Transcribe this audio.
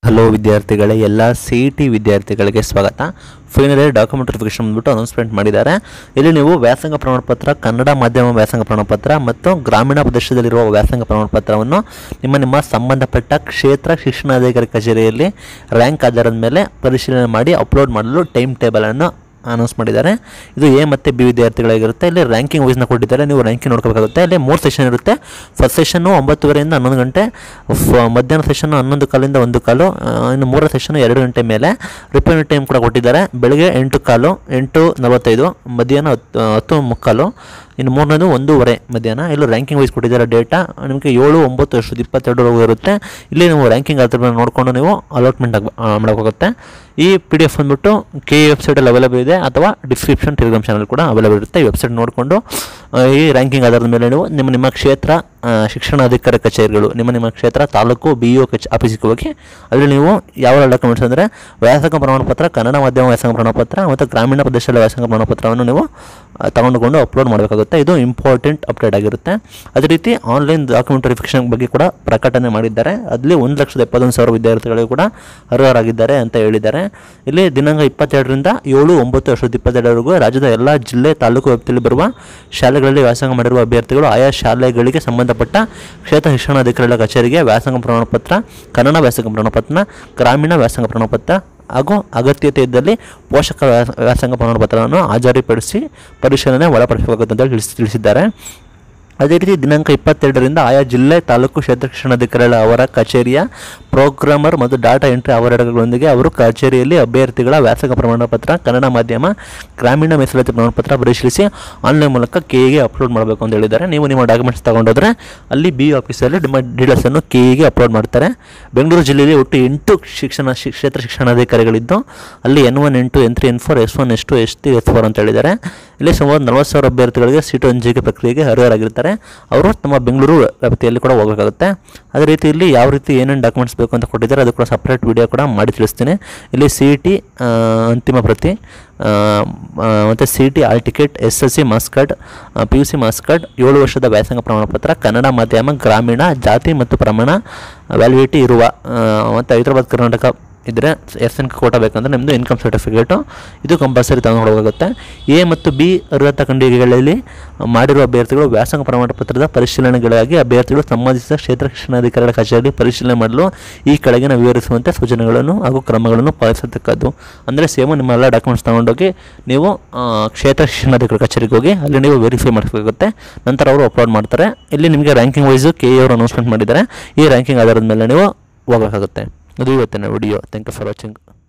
Hello ವಿದ್ಯಾರ್ಥಿಗಳೇ, ಎಲ್ಲ CET ವಿದ್ಯಾರ್ಥಿಗಳಿಗೆ ಸ್ವಾಗತ. ಫೈನಲ್ ಇಯರ್ ಡಾಕ್ಯುಮೆಂಟ್ ವೆರಿಫಿಕೇಷನ್ ಬಂದ್ಬಿಟ್ಟು ಅನೌನ್ಸ್ಮೆಂಟ್ ಮಾಡಿದ್ದಾರೆ. ಇಲ್ಲಿ ನೀವು ವ್ಯಾಸಂಗ ಪ್ರಮಾಣಪತ್ರ, ಕನ್ನಡ ಮಾಧ್ಯಮ ವ್ಯಾಸಂಗ ಪ್ರಮಾಣಪತ್ರ ಮತ್ತು ಗ್ರಾಮೀಣ ಪ್ರದೇಶದಲ್ಲಿರುವ ವ್ಯಾಸಂಗ ಪ್ರಮಾಣಪತ್ರವನ್ನು ನಿಮ್ಮ ಸಂಬಂಧಪಟ್ಟ ಕ್ಷೇತ್ರ ಶಿಕ್ಷಣಾಧಿಕಾರಿ ಕಚೇರಿಯಲ್ಲಿ ರ್ಯಾಂಕ್ ಆಧಾರದ ಮೇಲೆ ಪರಿಶೀಲನೆ ಮಾಡಿ ಅಪ್ಲೋಡ್ ಮಾಡಲು ಟೈಮ್ ಟೇಬಲನ್ನು ಅನೌನ್ಸ್ ಮಾಡಿದ್ದಾರೆ. ಇದು ಎ ಮತ್ತು ಬಿ ವಿದ್ಯಾರ್ಥಿಗಳಾಗಿರುತ್ತೆ. ಇಲ್ಲಿ ರ್ಯಾಂಕಿಂಗ್ ವೈಸ್ನ ಕೊಟ್ಟಿದ್ದಾರೆ. ನೀವು ರ್ಯಾಂಕಿಂಗ್ ನೋಡ್ಕೋಬೇಕಾಗುತ್ತೆ. ಇಲ್ಲಿ 3 ಸೆಷನ್ ಇರುತ್ತೆ. ಫಸ್ಟ್ ಸೆಷನ್ನು 9:30 11 ಗಂಟೆ, ಮಧ್ಯಾಹ್ನ ಸೆಷನ್ನು 11 ಕಾಲಿಂದ 1 ಕಾಲು, ಇನ್ನು 3ರ ಸೆಷನ್ನು 2 ಗಂಟೆ ಮೇಲೆ. ರಿಪೋರ್ಟ್ ಟೈಮ್ ಕೂಡ ಕೊಟ್ಟಿದ್ದಾರೆ. ಬೆಳಗ್ಗೆ 8 ಕಾಲು, 8:45, ಮಧ್ಯಾಹ್ನ 10 ಮುಕ್ಕಾಲು, ಇನ್ನು 3ನೇದು 1:15 ಮಧ್ಯಾಹ್ನ. ಇಲ್ಲಿ ರ್ಯಾಂಕಿಂಗ್ ವೈಸ್ ಕೊಟ್ಟಿದ್ದಾರೆ. ಡೇಟಾ ನಿಮಗೆ 7, 9, 22 ಇರುತ್ತೆ. ಇಲ್ಲಿ ನೀವು ರ್ಯಾಂಕಿಂಗ್ ಅದ್ರ ನೋಡಿಕೊಂಡು ನೀವು ಅಲಾಟ್ಮೆಂಟ್ ಮಾಡೋಕ್ಕಾಗುತ್ತೆ. ಈ PDF ಬಂದ್ಬಿಟ್ಟು KE ವೆಬ್ಸೈಟಲ್ಲಿ ಅವೈಲೇಬಲ್ ಇದೆ, ಅಥವಾ ಡಿಸ್ಕ್ರಿಪ್ಷನ್ ಟೆಲಿಗ್ರಾಮ್ ಚಾನಲ್ ಕೂಡ ಅವೈಲೇಬಲ್ ಇರುತ್ತೆ. ಈ ವೆಬ್ಸೈಟ್ ನೋಡಿಕೊಂಡು ಈ ರ್ಯಾಂಕಿಂಗ್ ಆಧಾರದ ಮೇಲೆ ನೀವು ನಿಮ್ಮ ಕ್ಷೇತ್ರ ಶಿಕ್ಷಣಾಧಿಕಾರಿ ಕಚೇರಿಗಳು, ನಿಮ್ಮ ಕ್ಷೇತ್ರ ತಾಲೂಕು BO ಆಫೀಸಿಗೆ ಹೋಗಿ ಅಲ್ಲಿ ನೀವು ಯಾವ ಡಾಕ್ಯುಮೆಂಟ್ಸ್ ಅಂದರೆ ವ್ಯಾಸಂಗ ಪ್ರಮಾಣಪತ್ರ, ಕನ್ನಡ ಮಾಧ್ಯಮ ವ್ಯಾಸಂಗ ಪ್ರಮಾಣಪತ್ರ ಮತ್ತು ಗ್ರಾಮೀಣ ಪ್ರದೇಶದ ವ್ಯಾಸಂಗ ಪ್ರಮಾಣಪತ್ರವನ್ನು ನೀವು ತಗೊಂಡುಕೊಂಡು ಅಪ್ಲೋಡ್ ಮಾಡಬೇಕಾಗುತ್ತೆ. ಇದು ಇಂಪಾರ್ಟೆಂಟ್ ಅಪ್ಡೇಟ್ ಆಗಿರುತ್ತೆ. ಅದೇ ರೀತಿ ಆನ್ಲೈನ್ ಡಾಕ್ಯುಮೆಂಟ್ ವೆರಿಫಿಕೇಷನ್ ಬಗ್ಗೆ ಕೂಡ ಪ್ರಕಟಣೆ ಮಾಡಿದ್ದಾರೆ. ಅಲ್ಲಿ 1,71,000 ವಿದ್ಯಾರ್ಥಿಗಳು ಕೂಡ ಅರ್ಹರಾಗಿದ್ದಾರೆ ಅಂತ ಹೇಳಿದ್ದಾರೆ. ಇಲ್ಲಿ ದಿನಾಂಕ 22ರಿಂದ 7/9/2022 ರಾಜ್ಯದ ಎಲ್ಲ ಜಿಲ್ಲೆ, ತಾಲೂಕು ವ್ಯಾಪ್ತಿಯಲ್ಲಿ ಬರುವ ಶಾಲೆಗಳಲ್ಲಿ ವ್ಯಾಸಂಗ ಮಾಡಿರುವ ಅಭ್ಯರ್ಥಿಗಳು ಆಯಾ ಶಾಲೆಗಳಿಗೆ ಸಂಬಂಧಪಟ್ಟ ಕ್ಷೇತ್ರ ಶಿಕ್ಷಣಾಧಿಕಾರಿಗಳ ಕಚೇರಿಗೆ ವ್ಯಾಸಂಗ ಪ್ರಮಾಣಪತ್ರ, ಕನ್ನಡ ವ್ಯಾಸಂಗ ಪ್ರಮಾಣಪತ್ರ, ಗ್ರಾಮೀಣ ವ್ಯಾಸಂಗ ಪ್ರಮಾಣಪತ್ರ ಹಾಗೂ ಅಗತ್ಯತೆ ಇದ್ದಲ್ಲಿ ಪೋಷಕ ವ್ಯಾಸಂಗ ಪ್ರಮಾಣಪತ್ರವನ್ನು ಹಾಜರುಪಡಿಸಿ ಪರಿಶೀಲನೆ ಒಳಪಡಿಸಬೇಕಾಗುತ್ತೆ ಅಂತ ತಿಳಿಸಿದ್ದಾರೆ. ಅದೇ ರೀತಿ ದಿನಾಂಕ 22ರಿಂದ ಆಯಾ ಜಿಲ್ಲೆ, ತಾಲೂಕು ಕ್ಷೇತ್ರ ಶಿಕ್ಷಣಾಧಿಕಾರಿಗಳ ಅವರ ಕಚೇರಿಯ ಪ್ರೋಗ್ರಾಮರ್ ಮತ್ತು ಡಾಟಾ ಎಂಟ್ರಿ ಆವರಣಗಳೊಂದಿಗೆ ಅವರು ಕಚೇರಿಯಲ್ಲಿ ಅಭ್ಯರ್ಥಿಗಳ ವ್ಯಾಸಂಗ ಪ್ರಮಾಣಪತ್ರ, ಕನ್ನಡ ಮಾಧ್ಯಮ, ಗ್ರಾಮೀಣ ಮೀಸಲಾತಿ ಪ್ರಮಾಣಪತ್ರ ಪರಿಶೀಲಿಸಿ ಆನ್ಲೈನ್ ಮೂಲಕ KEಗೆ ಅಪ್ಲೋಡ್ ಮಾಡಬೇಕು ಅಂತ ಹೇಳಿದ್ದಾರೆ. ನೀವು ನಿಮ್ಮ ಡಾಕ್ಯುಮೆಂಟ್ಸ್ ತಗೊಂಡೋದ್ರೆ ಅಲ್ಲಿ BO ಆಫೀಸಲ್ಲಿ ನಿಮ್ಮ ಡೀಟೇಲ್ಸನ್ನು KEಗೆ ಅಪ್ಲೋಡ್ ಮಾಡ್ತಾರೆ. ಬೆಂಗಳೂರು ಜಿಲ್ಲೆಯಲ್ಲಿ ಒಟ್ಟು 8 ಕ್ಷೇತ್ರ ಶಿಕ್ಷಣಾಧಿಕಾರಿಗಳಿದ್ದು ಅಲ್ಲಿ N1, N2, N3, N4, S1, S2, S3, S4 ಅಂತ ಹೇಳಿದ್ದಾರೆ. ಇಲ್ಲಿ ಸುಮಾರು 40,000 ಅಭ್ಯರ್ಥಿಗಳಿಗೆ ಸೀಟು ಹಂಚಿಕೆ ಪ್ರಕ್ರಿಯೆಗೆ ಅರ್ಹರಾಗಿರ್ತಾರೆ. ಅವರು ನಮ್ಮ ಬೆಂಗಳೂರು ವ್ಯಾಪ್ತಿಯಲ್ಲಿ ಕೂಡ ಹೋಗಬೇಕಾಗುತ್ತೆ. ಅದೇ ರೀತಿ ಇಲ್ಲಿ ಯಾವ ರೀತಿ ಏನೇನು ಡಾಕ್ಯುಮೆಂಟ್ಸ್ ಬೇಕು ಅಂತ ಕೊಟ್ಟಿದ್ದಾರೆ, ಅದು ಕೂಡ ಸಪ್ರೇಟ್ ವಿಡಿಯೋ ಕೂಡ ಮಾಡಿ ತಿಳಿಸ್ತೀನಿ. ಇಲ್ಲಿ CET ಅಂತಿಮ ಪ್ರತಿ ಮತ್ತು CET hall ticket, SSC marks card, PUC marks card, 7 ವರ್ಷದ ವ್ಯಾಸಂಗ ಪ್ರಮಾಣಪತ್ರ, ಕನ್ನಡ ಮಾಧ್ಯಮ, ಗ್ರಾಮೀಣ, ಜಾತಿ ಮತ್ತು ಪ್ರಮಾಣ ವ್ಯಾಲಿಡಿಟಿ ಇರುವ ಮತ್ತು ಹೈದರಾಬಾದ್ ಕರ್ನಾಟಕ ಇದ್ದರೆ SN ಕೋಟಾ ಬೇಕಂದ್ರೆ ನಿಮ್ಮದು ಇನ್ಕಮ್ ಸರ್ಟಿಫಿಕೇಟು ಇದು ಕಂಪಲ್ಸರಿ ತಗೊಂಡೋಗುತ್ತೆ. A ಮತ್ತು B ಅರ್ಹತಾ ಖಂಡಿಕೆಗಳಲ್ಲಿ ಮಾಡಿರುವ ಅಭ್ಯರ್ಥಿಗಳು ವ್ಯಾಸಂಗ ಪ್ರಮಾಣಪತ್ರದ ಪರಿಶೀಲನೆಗಾಗಿ ಅಭ್ಯರ್ಥಿಗಳು ಸಂಬಂಧಿಸಿದ ಕ್ಷೇತ್ರ ಶಿಕ್ಷಣಾಧಿಕಾರಿಗಳ ಕಚೇರಿಯಲ್ಲಿ ಪರಿಶೀಲನೆ ಮಾಡಲು ಈ ಕೆಳಗಿನ ವಿವರಿಸುವಂತೆ ಸೂಚನೆಗಳನ್ನು ಹಾಗೂ ಕ್ರಮಗಳನ್ನು ಪಾಲಿಸತಕ್ಕದ್ದು. ಅಂದರೆ ಸೇಮ್ ನಿಮ್ಮ ಎಲ್ಲ ಡಾಕ್ಯುಮೆಂಟ್ಸ್ ತೊಗೊಂಡೋಗಿ ನೀವು ಕ್ಷೇತ್ರ ಶಿಕ್ಷಣಾಧಿಕಾರಿ ಕಚೇರಿಗೆ ಹೋಗಿ ಅಲ್ಲಿ ನೀವು ವೆರಿಫೈ ಮಾಡಬೇಕಾಗುತ್ತೆ. ನಂತರ ಅವರು ಅಪ್ಲೋಡ್ ಮಾಡ್ತಾರೆ. ಇಲ್ಲಿ ನಿಮಗೆ ರ್ಯಾಂಕಿಂಗ್ ವೈಸು KE ಅವರು ಅನೌನ್ಸ್ಮೆಂಟ್ ಮಾಡಿದ್ದಾರೆ. ಈ ರ್ಯಾಂಕಿಂಗ್ ಆಧಾರದ ಮೇಲೆ ನೀವು ಹೋಗಬೇಕಾಗುತ್ತೆ. ಇದು ಇವತ್ತಿನ video. Thank you for watching.